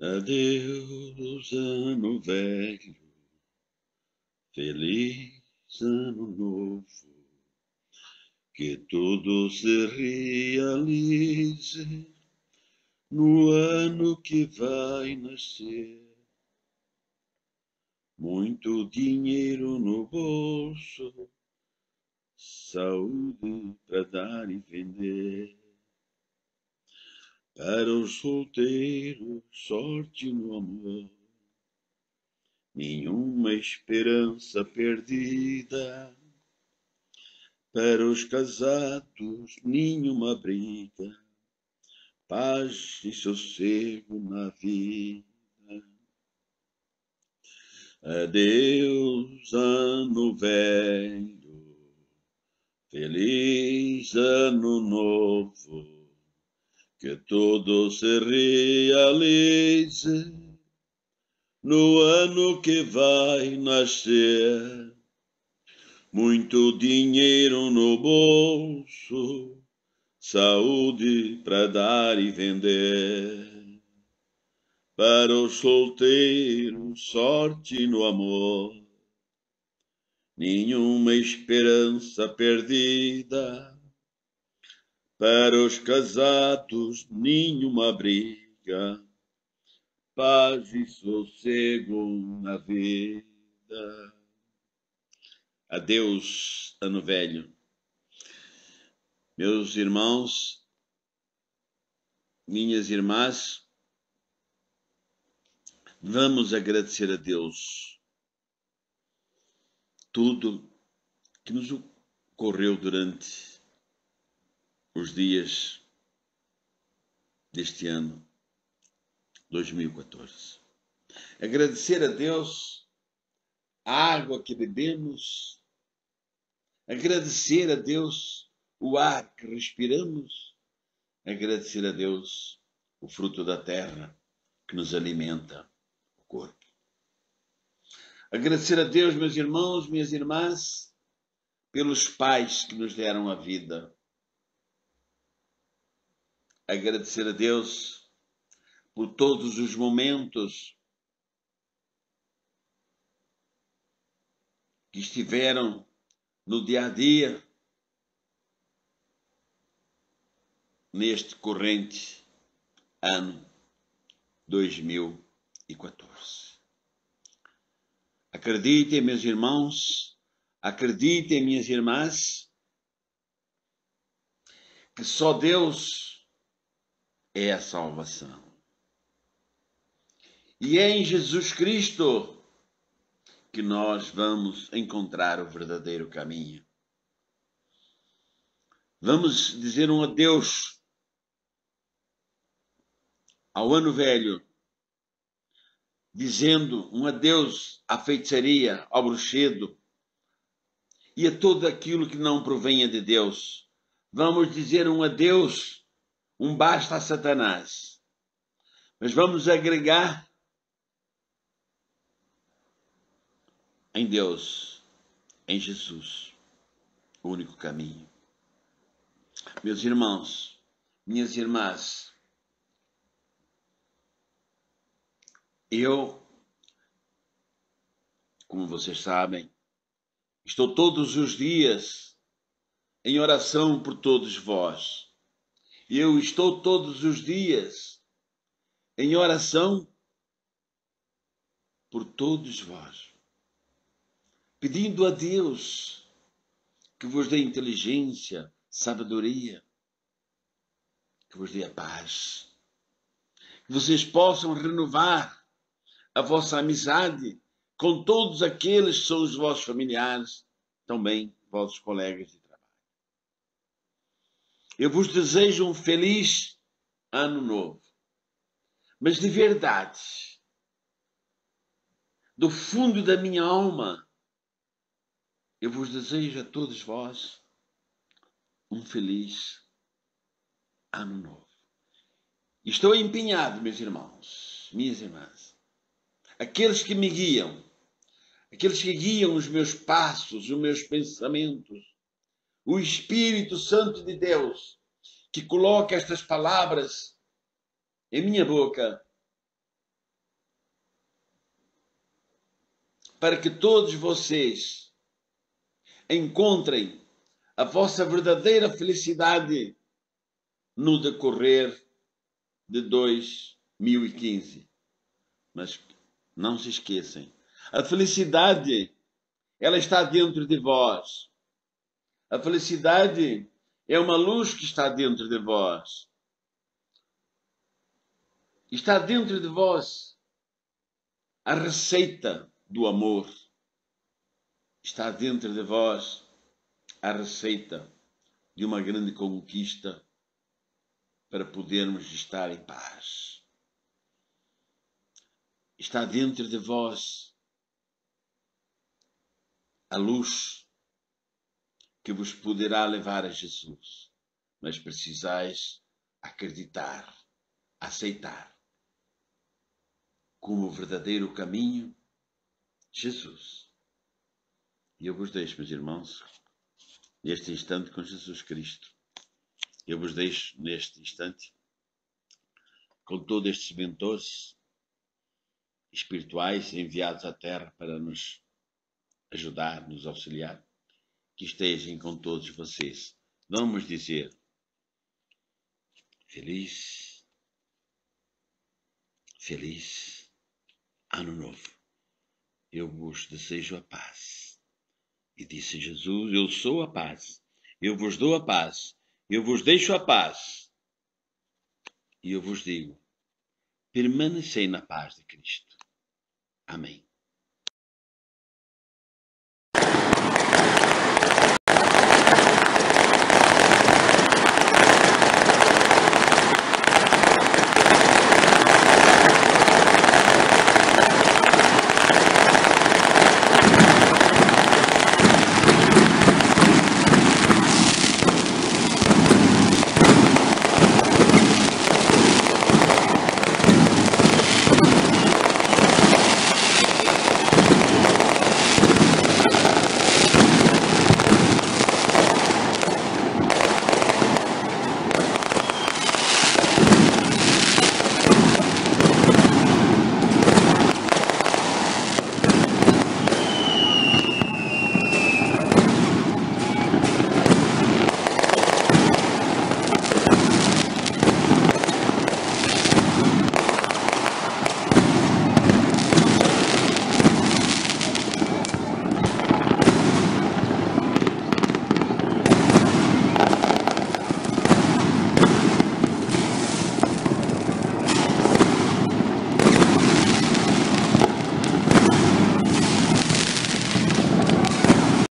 Adeus, ano velho, feliz ano novo, que tudo se realize no ano que vai nascer. Muito dinheiro no bolso, saúde para dar e vender. Para os solteiros, sorte no amor, nenhuma esperança perdida. Para os casados, nenhuma briga, paz e sossego na vida. Adeus, ano velho, feliz ano novo, que tudo se realize no ano que vai nascer. Muito dinheiro no bolso, saúde para dar e vender. Para os solteiros, sorte no amor, nenhuma esperança perdida. Para os casados, nenhuma briga, paz e sossego na vida. Adeus, ano velho. Meus irmãos, minhas irmãs, vamos agradecer a Deus tudo que nos ocorreu durante os dias deste ano 2014. Agradecer a Deus a água que bebemos, agradecer a Deus o ar que respiramos, agradecer a Deus o fruto da terra que nos alimenta o corpo. Agradecer a Deus, meus irmãos, minhas irmãs, pelos pais que nos deram a vida. Agradecer a Deus por todos os momentos que estiveram no dia a dia, neste corrente ano 2014. Acreditem, meus irmãos, acreditem, minhas irmãs, que só Deus é a salvação. E é em Jesus Cristo que nós vamos encontrar o verdadeiro caminho. Vamos dizer um adeus ao ano velho, dizendo um adeus à feitiçaria, ao bruxedo e a tudo aquilo que não provenha de Deus. Vamos dizer um adeus, um basta a Satanás. Mas vamos agregar em Deus, em Jesus, o único caminho. Meus irmãos, minhas irmãs, eu, como vocês sabem, estou todos os dias em oração por todos vós. Eu estou todos os dias em oração por todos vós, pedindo a Deus que vos dê inteligência, sabedoria, que vos dê a paz, que vocês possam renovar a vossa amizade com todos aqueles que são os vossos familiares, também vossos colegas de trabalho. Eu vos desejo um feliz ano novo, mas de verdade, do fundo da minha alma, eu vos desejo a todos vós um feliz ano novo. Estou empenhado, meus irmãos, minhas irmãs, aqueles que me guiam, aqueles que guiam os meus passos, os meus pensamentos, o Espírito Santo de Deus, que coloca estas palavras em minha boca, para que todos vocês encontrem a vossa verdadeira felicidade no decorrer de 2015. Mas não se esqueçam, a felicidade, ela está dentro de vós. A felicidade é uma luz que está dentro de vós. Está dentro de vós a receita do amor. Está dentro de vós a receita de uma grande conquista para podermos estar em paz. Está dentro de vós a luz que vos poderá levar a Jesus. Mas precisais acreditar, aceitar como o verdadeiro caminho, Jesus. E eu vos deixo, meus irmãos, neste instante com Jesus Cristo. Eu vos deixo neste instante com todos estes mentores espirituais enviados à Terra para nos ajudar, nos auxiliar, que estejam com todos vocês. Vamos dizer feliz Ano Novo. Eu vos desejo a paz. E disse Jesus, eu sou a paz. Eu vos dou a paz. Eu vos deixo a paz. E eu vos digo, permanecei na paz de Cristo. Amém.